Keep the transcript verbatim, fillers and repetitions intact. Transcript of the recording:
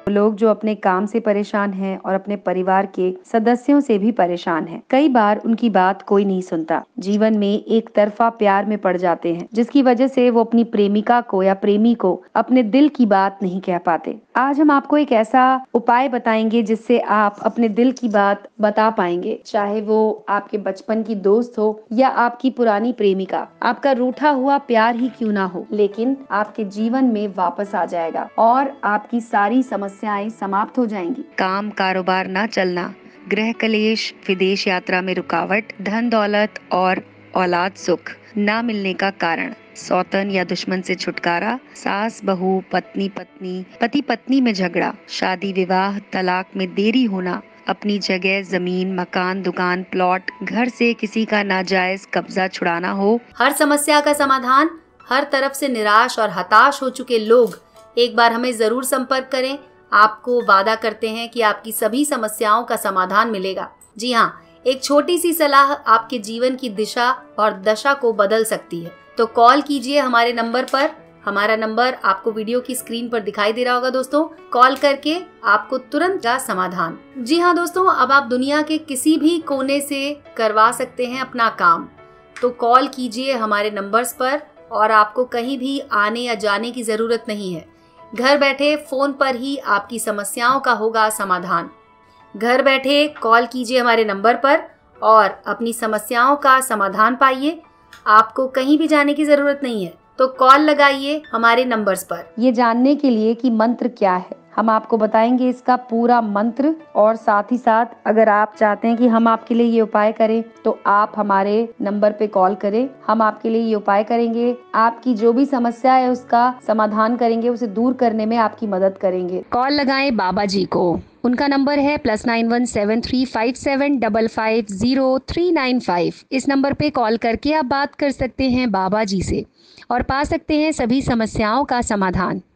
लोग जो अपने काम से परेशान हैं और अपने परिवार के सदस्यों से भी परेशान हैं। कई बार उनकी बात कोई नहीं सुनता। जीवन में एक तरफा प्यार में पड़ जाते हैं, जिसकी वजह से वो अपनी प्रेमिका को या प्रेमी को अपने दिल की बात नहीं कह पाते। आज हम आपको एक ऐसा उपाय बताएंगे जिससे आप अपने दिल की बात बता पाएंगे, चाहे वो आपके बचपन की दोस्त हो या आपकी पुरानी प्रेमिका। आपका रूठा हुआ प्यार ही क्यों ना हो, लेकिन आपके जीवन में वापस आ जाएगा और आपकी सारी समस्याएं समाप्त हो जाएंगी। काम कारोबार ना चलना, गृह कलेश, विदेश यात्रा में रुकावट, धन दौलत और औलाद सुख ना मिलने का कारण, सौतन या दुश्मन से छुटकारा, सास बहू, पत्नी पत्नी, पति पत्नी में झगड़ा, शादी विवाह, तलाक में देरी होना, अपनी जगह, जमीन, मकान, दुकान, प्लॉट, घर से किसी का नाजायज कब्जा छुड़ाना हो। हर समस्या का समाधान। हर तरफ से निराश और हताश हो चुके लोग एक बार हमें जरूर संपर्क करें। आपको वादा करते हैं कि आपकी सभी समस्याओं का समाधान मिलेगा। जी हाँ, एक छोटी सी सलाह आपके जीवन की दिशा और दशा को बदल सकती है। तो कॉल कीजिए हमारे नंबर पर। हमारा नंबर आपको वीडियो की स्क्रीन पर दिखाई दे रहा होगा दोस्तों। कॉल करके आपको तुरंत का समाधान। जी हाँ दोस्तों, अब आप दुनिया के किसी भी कोने से करवा सकते हैं अपना काम। तो कॉल कीजिए हमारे नंबर्स पर और आपको कहीं भी आने या जाने की जरूरत नहीं है। घर बैठे फोन पर ही आपकी समस्याओं का होगा समाधान। घर बैठे कॉल कीजिए हमारे नंबर पर और अपनी समस्याओं का समाधान पाइए। आपको कहीं भी जाने की जरूरत नहीं है, तो कॉल लगाइए हमारे नंबर्स पर। ये जानने के लिए कि मंत्र क्या है, हम आपको बताएंगे इसका पूरा मंत्र। और साथ ही साथ अगर आप चाहते हैं कि हम आपके लिए ये उपाय करें, तो आप हमारे नंबर पे कॉल करें। हम आपके लिए ये उपाय करेंगे, आपकी जो भी समस्या है उसका समाधान करेंगे, उसे दूर करने में आपकी मदद करेंगे। कॉल लगाएं बाबा जी को। उनका नंबर है plus nine one seven three five seven double five zero three nine five. इस नंबर पे कॉल करके आप बात कर सकते हैं बाबा जी से और पा सकते हैं सभी समस्याओं का समाधान।